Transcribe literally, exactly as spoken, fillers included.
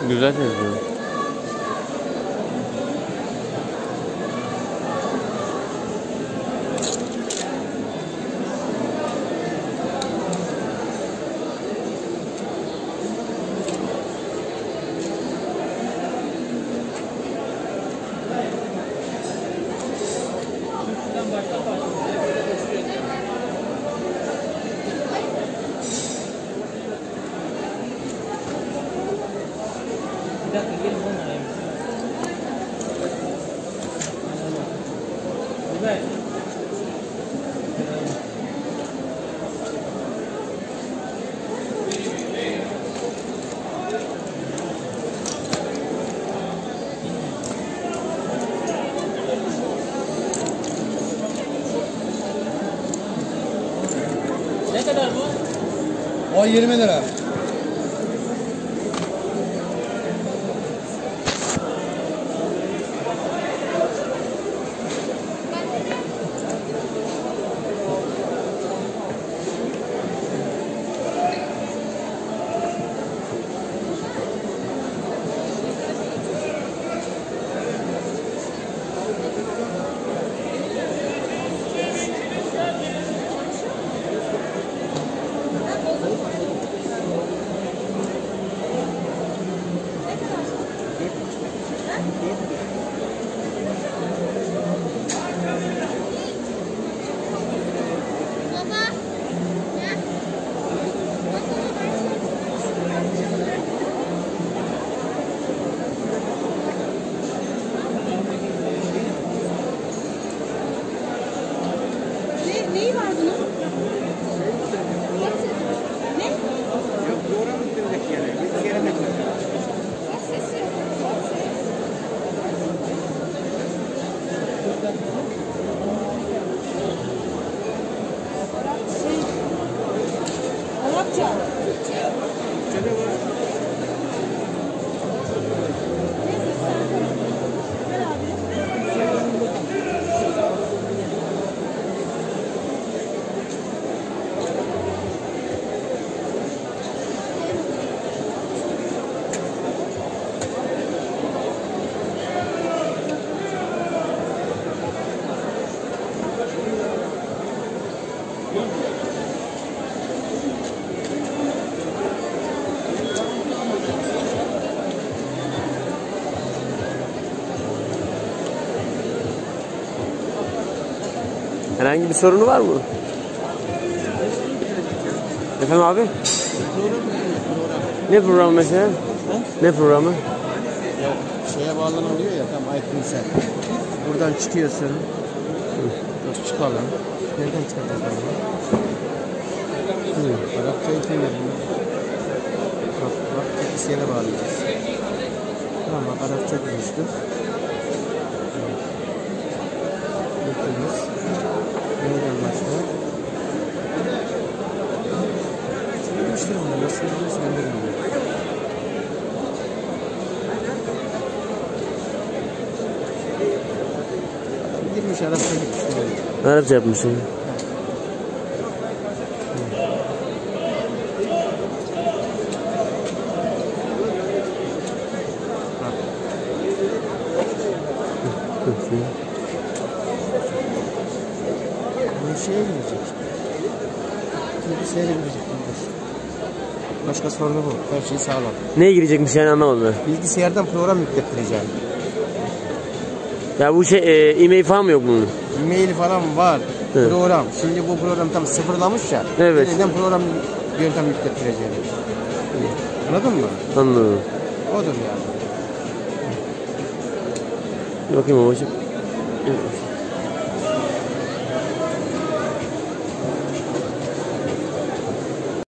Güzel tezgah. Bir dakika gelin bana. Evet. Ne kadar bu? O yirmi lira. Neyi var bunun? Ne? Yok doğru mu demek yani? Bir kere ne kadar? Arapça. Şöyle var. Ver abi. Herhangi bir sorunu var mı? Efendim abi? Ne programı mesela? Ha? Ne programı? Ya şeye bağlanılıyor ya tam iPhone'sel. Buradan çıkıyorsun. Dur çıkalım. Nereden çıkacağız bunu? Hı. Arapça eğitimleri. Bak bak bilgisayara bağlayacağız. Tamam bak Arapça konuştuk. Bakıyoruz. Nereden başlar? Çıkmıştır onu. Nasıl yapıyorsun ben de bilmiyorum. Girmiş Arapça gitmiş. Arapça yapmışsın. Bu şeye girecek. Bilgisayara girecek. Başka sorunu bu. Her şey sağlam. Neye girecekmiş yani anlamadım ben. Bilgisayardan program yüklettireceğim. Ya bu şey e, e-mail falan mı yok bunun? E-mail falan var. Evet. Program. Şimdi bu program tam sıfırlamış ya. Evet. Yeniden program yöntem yüklettireceğim. Anladın mı? Anladım. Odur yani. Bakayım babacığım. Evet.